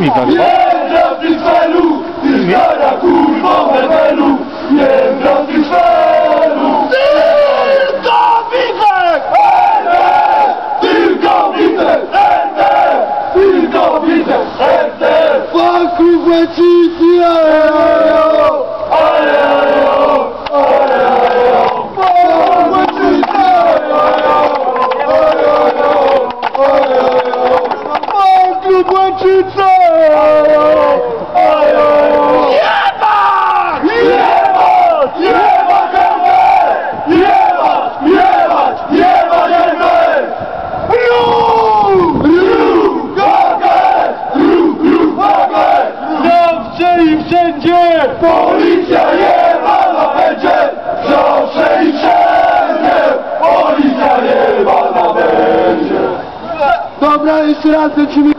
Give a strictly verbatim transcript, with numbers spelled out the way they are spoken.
mi pan. Nie wracaj felu, ty stara kurwo hebelu. Nie wracaj felu. Tylko Widzew! Tylko Widzew! Tylko Widzew! Wokół Łęczycy! Ajo! Ajo! Ajo! Wokół Łęczycy! Wokół Łęczycy! Wszędzie! Policja jebana będzie! Zawsze i wszędzie! Policja jebana będzie! Dobra, jeszcze raz lecimy.